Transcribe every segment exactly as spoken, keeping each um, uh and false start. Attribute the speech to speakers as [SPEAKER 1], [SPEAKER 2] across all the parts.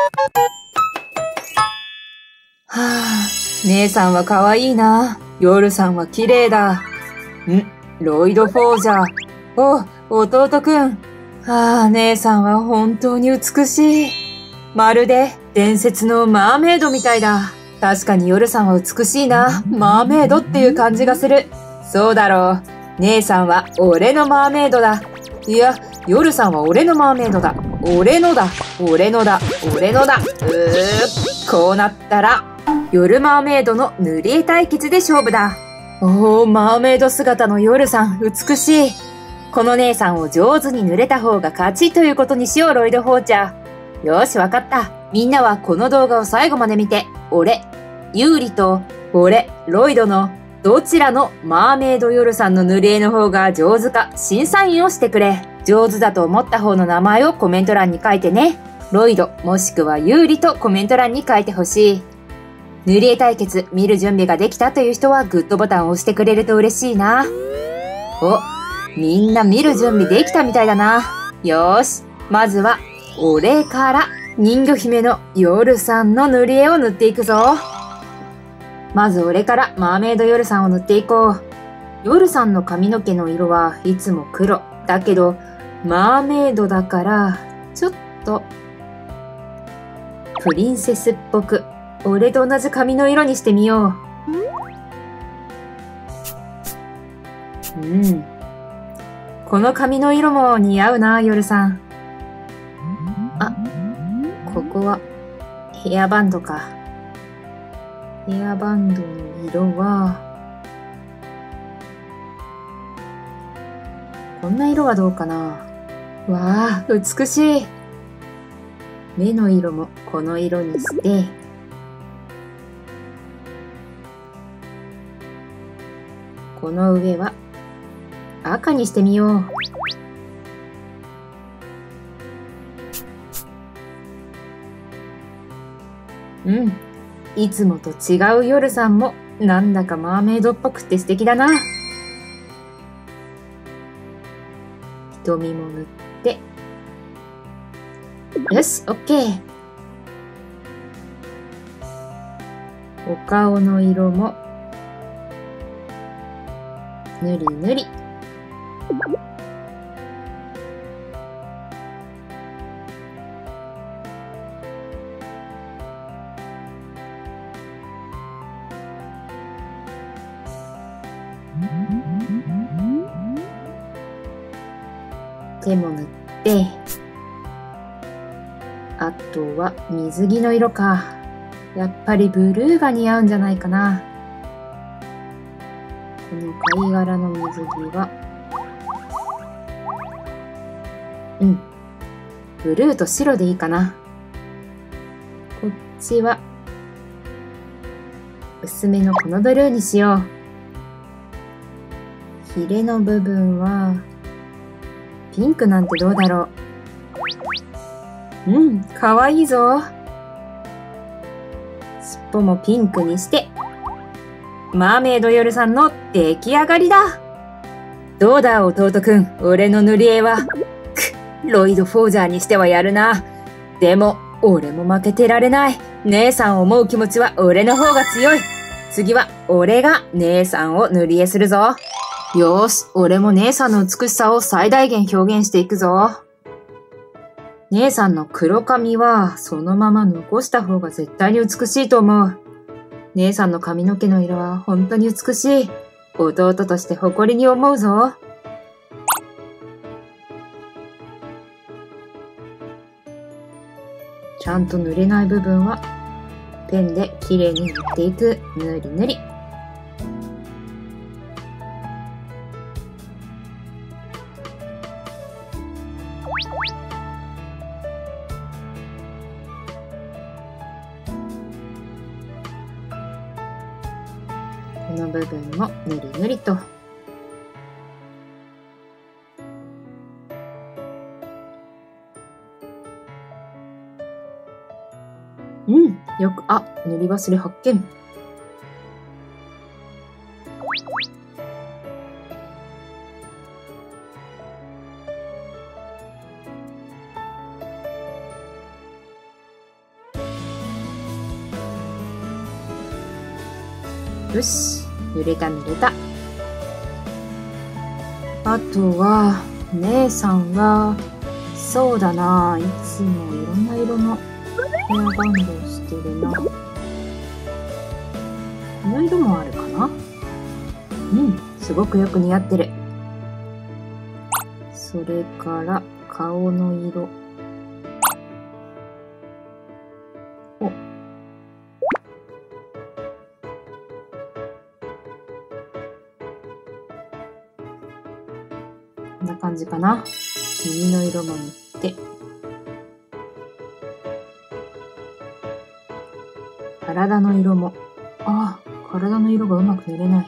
[SPEAKER 1] はあ、姉さんは可愛いな。夜さんは綺麗だ。ん、ロイド・フォージャー。お、弟くん。ああ、姉さんは本当に美しい。まるで伝説のマーメイドみたいだ。確かに夜さんは美しいな。マーメイドっていう感じがする。そうだろう。姉さんは俺のマーメイドだ。いや、夜さんは俺のマーメイドだ。俺のだ。俺のだ。俺のだ。うー、こうなったら、夜マーメイドの塗り絵対決で勝負だ。おー、マーメイド姿の夜さん、美しい。この姉さんを上手に塗れた方が勝ちということにしよう、ロイド・フォーチャー。よし、わかった。みんなはこの動画を最後まで見て、俺、ユーリと、俺、ロイドの、どちらのマーメイド夜さんの塗り絵の方が上手か審査員をしてくれ。上手だと思った方の名前をコメント欄に書いてね。ロイドもしくはユーリとコメント欄に書いてほしい。塗り絵対決見る準備ができたという人はグッドボタンを押してくれると嬉しいな。お、みんな見る準備できたみたいだな。よーし、まずは俺から人魚姫の夜さんの塗り絵を塗っていくぞ。まず俺からマーメイド夜さんを塗っていこう。夜さんの髪の毛の色はいつも黒。だけど、マーメイドだから、ちょっと、プリンセスっぽく、俺と同じ髪の色にしてみよう。うん。この髪の色も似合うな、夜さん。あ、ここは、ヘアバンドか。ヘアバンドの色は、こんな色はどうかな。わあ、美しい。目の色もこの色にして、この上は赤にしてみよう。うん。いつもと違う夜さんもなんだかマーメイドっぽくて素敵だな。瞳も塗って。よし、オッケー。お顔の色もぬりぬり。手も塗って、あとは水着の色か。やっぱりブルーが似合うんじゃないかな。この貝殻の水着は、うん、ブルーと白でいいかな。こっちは薄めのこのブルーにしよう。ヒレの部分はピンクなんてどうだろう。うん、かわいいぞ。尻尾もピンクにして、マーメイド夜さんの出来上がりだ。どうだ弟くん、俺の塗り絵は。く、ロイド・フォージャーにしてはやるな。でも、俺も負けてられない。姉さんを思う気持ちは俺の方が強い。次は俺が姉さんを塗り絵するぞ。よーし、俺も姉さんの美しさを最大限表現していくぞ。姉さんの黒髪はそのまま残した方が絶対に美しいと思う。姉さんの髪の毛の色は本当に美しい。弟として誇りに思うぞ。ちゃんと塗れない部分はペンで綺麗に塗っていく。塗り塗り。この部分もぬりぬりと。うん、よく、あ、塗り忘れ発見。 よし。濡れた濡れた。あとは、姉さんは、そうだな。いつもいろんな色のヘアバンドをしてるな。この色もあるかな？うん、すごくよく似合ってる。それから、顔の色。お。こんな感じかな。耳の色も塗って。体の色も。ああ、体の色がうまく塗れない。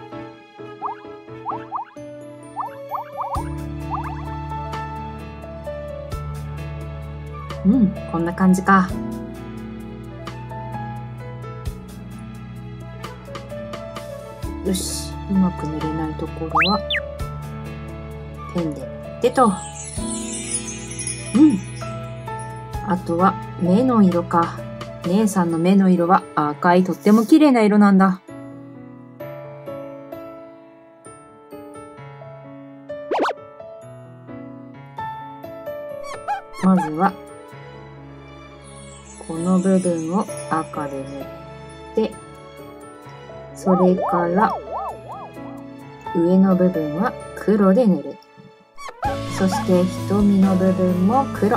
[SPEAKER 1] うん、こんな感じか。よし、うまく塗れないところは、ペンで塗ってと。うん。あとは、目の色か。姉さんの目の色は赤いとっても綺麗な色なんだ。まずは、この部分を赤で塗って、それから、上の部分は黒で塗る。そして瞳の部分も黒。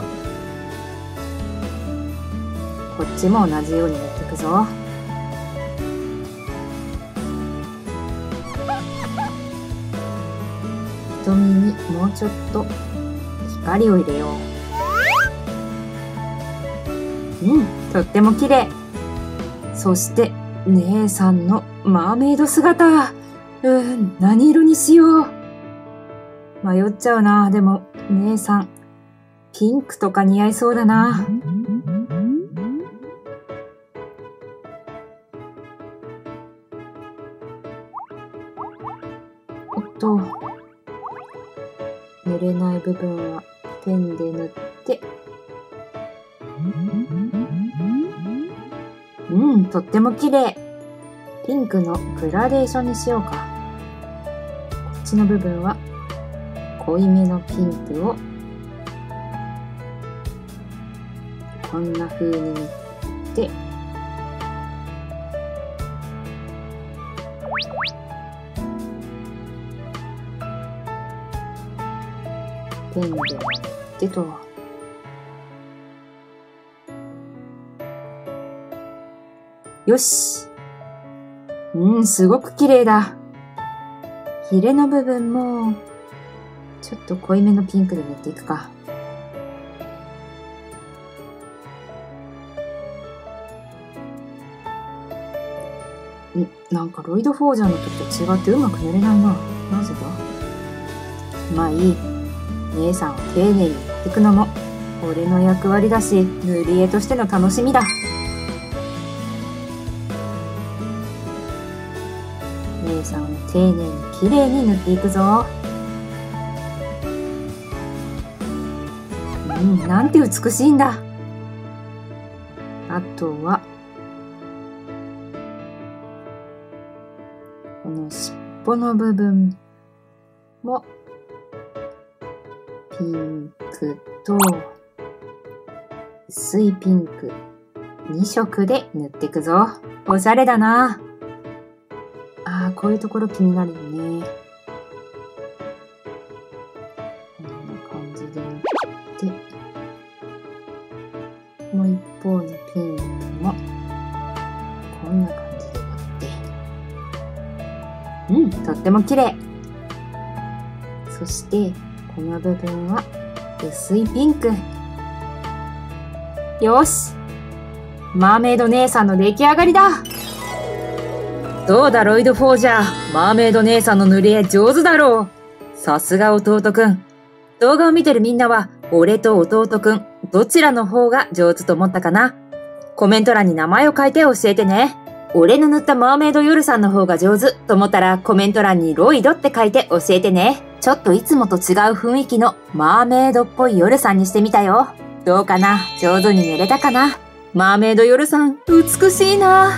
[SPEAKER 1] こっちも同じように塗っていくぞ。瞳にもうちょっと光を入れよう。うん、とっても綺麗。そして、姉さんのマーメイド姿。うん、何色にしよう。迷っちゃうな。でも、姉さん、ピンクとか似合いそうだな。おっと、塗れない部分はペンで塗って、うん、とっても綺麗。ピンクのグラデーションにしようか。こっちの部分は濃いめのピンクをこんな風に塗って、ペンで塗ってと。よし。うん、すごく綺麗だ。ヒレの部分も、ちょっと濃いめのピンクで塗っていくか。ん、なんかロイド・フォージャーの時と違ってうまく塗れないな。なぜだ？まあいい。姉さんを丁寧に塗っていくのも、俺の役割だし、塗り絵としての楽しみだ。姉さんを丁寧に綺麗に塗っていくぞ。うん、なんて美しいんだ。あとは、この尻尾の部分も、ピンクと、薄いピンク、に色で塗っていくぞ。おしゃれだな。ああ、こういうところ気になるよね。こんな感じで塗って、もう一方のピンクも、こんな感じで塗って。うん、とっても綺麗。そして、この部分は薄いピンク。よし！マーメイド姉さんの出来上がりだ！どうだロイド・フォージャー。マーメイド姉さんの塗り絵上手だろう。さすが弟くん。動画を見てるみんなは、俺と弟くん、どちらの方が上手と思ったかな？コメント欄に名前を書いて教えてね。俺の塗ったマーメイドヨルさんの方が上手と思ったらコメント欄にロイドって書いて教えてね。ちょっといつもと違う雰囲気のマーメイドっぽいヨルさんにしてみたよ。どうかな？上手に塗れたかな？マーメイドヨルさん、美しいな。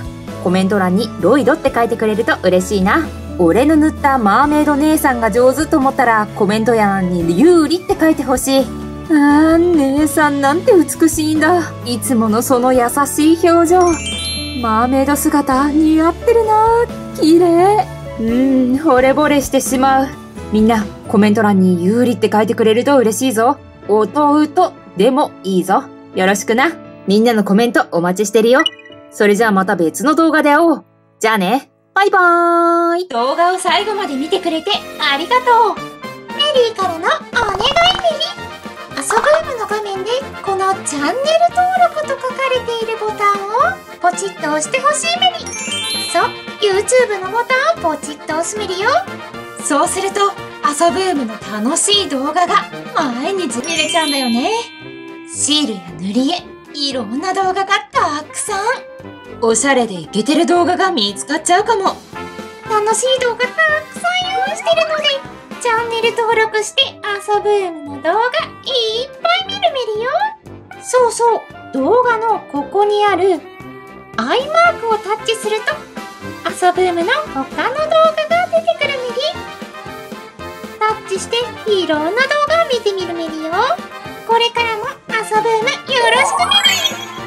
[SPEAKER 1] コメント欄にロイドって書いてくれると嬉しいな。俺の塗ったマーメイド姉さんが上手と思ったらコメント欄に有利って書いてほしい。あー、姉さんなんて美しいんだ。いつものその優しい表情。マーメイド姿似合ってるな。綺麗。うーん、惚れ惚れしてしまう。みんなコメント欄に有利って書いてくれると嬉しいぞ。弟でもいいぞ。よろしくな。みんなのコメントお待ちしてるよ。それじゃあまた別の動画で会おう。じゃあね。バイバーイ。
[SPEAKER 2] 動画を最後まで見てくれてありがとう。メリーからのお願いメリ。遊ぶームの画面でこのチャンネル登録と書かれているボタンをポチッと押してほしいメリ。そう、YouTube のボタンをポチッと押すメリよ。そうすると遊ぶームの楽しい動画が毎日見れちゃうんだよね。シールや塗り絵、いろんな動画がたくさん。おしゃれでイケてる動画が見つかっちゃうかも。楽しい動画たくさん用意してるので、チャンネル登録して遊ぶームの動画いっぱい見るメリよ。そうそう、動画のここにあるアイマークをタッチすると遊ぶームの他の動画が出てくるメリ。タッチしていろんな動画を見てみるメリよ。これからも遊ぶームよろしくメリ。